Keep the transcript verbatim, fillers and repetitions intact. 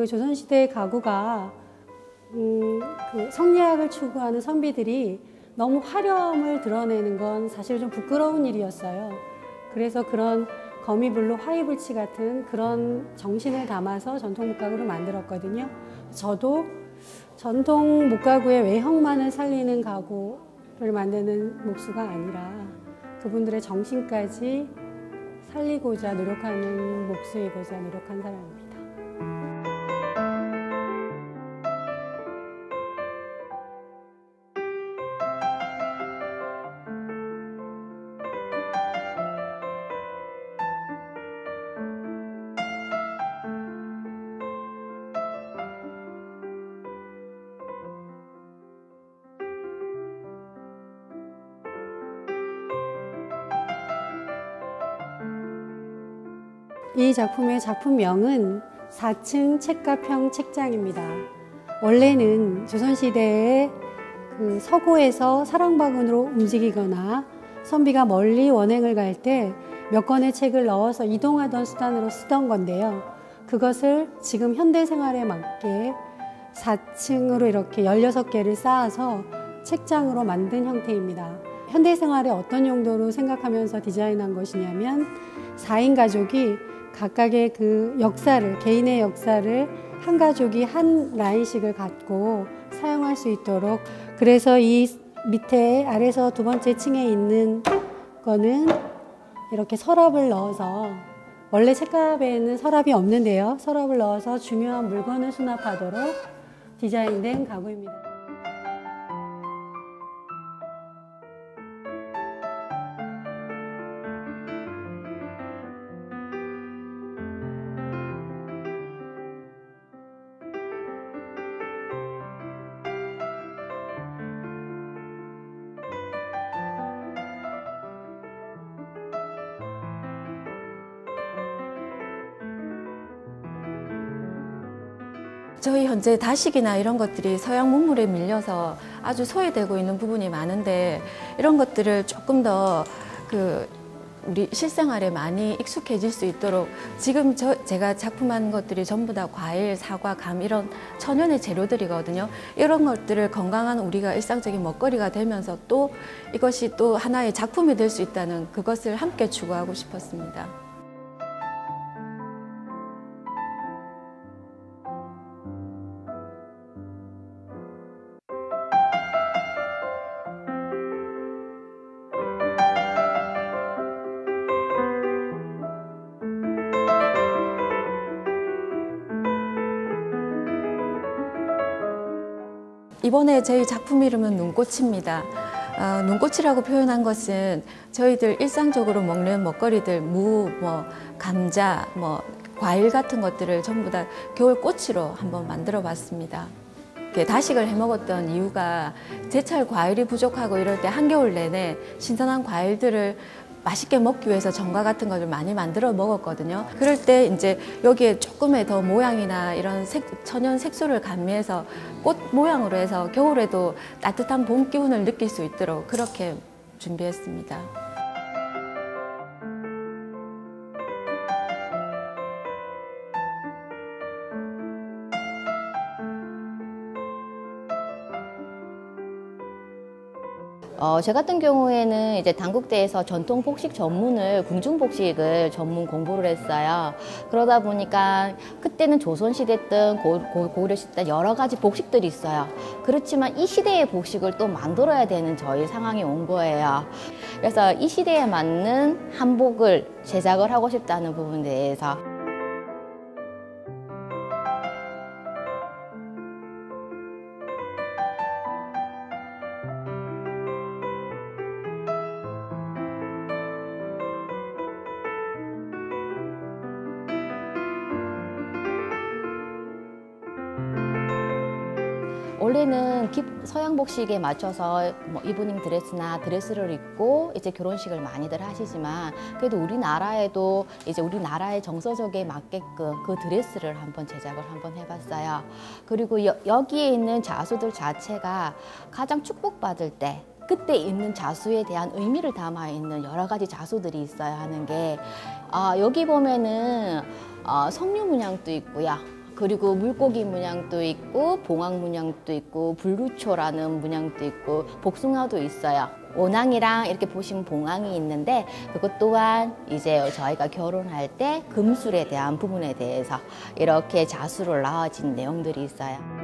그 조선시대 가구가 음, 그 성리학을 추구하는 선비들이 너무 화려함을 드러내는 건 사실 좀 부끄러운 일이었어요. 그래서 그런 거미블루, 화이불치 같은 그런 정신을 담아서 전통 목가구를 만들었거든요. 저도 전통 목가구의 외형만을 살리는 가구를 만드는 목수가 아니라 그분들의 정신까지 살리고자 노력하는 목수이고자 노력한 사람입니다. 이 작품의 작품명은 사 층 책가평 책장입니다. 원래는 조선시대에 그 서고에서 사랑바구니로 움직이거나 선비가 멀리 원행을 갈 때 몇 권의 책을 넣어서 이동하던 수단으로 쓰던 건데요. 그것을 지금 현대생활에 맞게 사 층으로 이렇게 열여섯 개를 쌓아서 책장으로 만든 형태입니다. 현대생활에 어떤 용도로 생각하면서 디자인한 것이냐면 사 인 가족이 각각의 그 역사를, 개인의 역사를 한 가족이 한 라인씩을 갖고 사용할 수 있도록, 그래서 이 밑에 아래서 두 번째 층에 있는 거는 이렇게 서랍을 넣어서, 원래 책가방에는 서랍이 없는데요. 서랍을 넣어서 중요한 물건을 수납하도록 디자인된 가구입니다. 저희 현재 다식이나 이런 것들이 서양 문물에 밀려서 아주 소외되고 있는 부분이 많은데, 이런 것들을 조금 더 그 우리 실생활에 많이 익숙해질 수 있도록, 지금 저 제가 작품한 것들이 전부 다 과일, 사과, 감 이런 천연의 재료들이거든요. 이런 것들을 건강한 우리가 일상적인 먹거리가 되면서 또 이것이 또 하나의 작품이 될 수 있다는 그것을 함께 추구하고 싶었습니다. 이번에 저희 작품 이름은 눈꽃입니다. 어, 눈꽃이라고 표현한 것은 저희들 일상적으로 먹는 먹거리들, 무, 뭐 감자, 뭐 과일 같은 것들을 전부 다 겨울꽃으로 한번 만들어 봤습니다. 다식을 해 먹었던 이유가 제철 과일이 부족하고 이럴 때 한겨울 내내 신선한 과일들을 맛있게 먹기 위해서 전과 같은 것을 많이 만들어 먹었거든요. 그럴 때 이제 여기에 조금의 더 모양이나 이런 색, 천연 색소를 가미해서 꽃 모양으로 해서 겨울에도 따뜻한 봄 기운을 느낄 수 있도록 그렇게 준비했습니다. 어, 저 같은 경우에는 이제 단국대에서 전통 복식 전문을, 궁중복식을 전문 공부를 했어요. 그러다 보니까 그때는 조선시대 때 고, 고, 고려시대 때 여러 가지 복식들이 있어요. 그렇지만 이 시대의 복식을 또 만들어야 되는 저희 상황이 온 거예요. 그래서 이 시대에 맞는 한복을 제작을 하고 싶다는 부분에 대해서 원래는 서양 복식에 맞춰서 뭐 이브닝 드레스나 드레스를 입고 이제 결혼식을 많이들 하시지만, 그래도 우리나라에도 이제 우리나라의 정서적에 맞게끔 그 드레스를 한번 제작을 한번 해봤어요. 그리고 여, 여기에 있는 자수들 자체가 가장 축복받을 때 그때 입는 자수에 대한 의미를 담아 있는 여러 가지 자수들이 있어야 하는 게, 아, 여기 보면은 어, 석류 문양도 있고요. 그리고 물고기 문양도 있고 봉황 문양도 있고 불루초라는 문양도 있고 복숭아도 있어요. 원앙이랑 이렇게 보시면 봉황이 있는데 그것 또한 이제 저희가 결혼할 때 금술에 대한 부분에 대해서 이렇게 자수로 나와진 내용들이 있어요.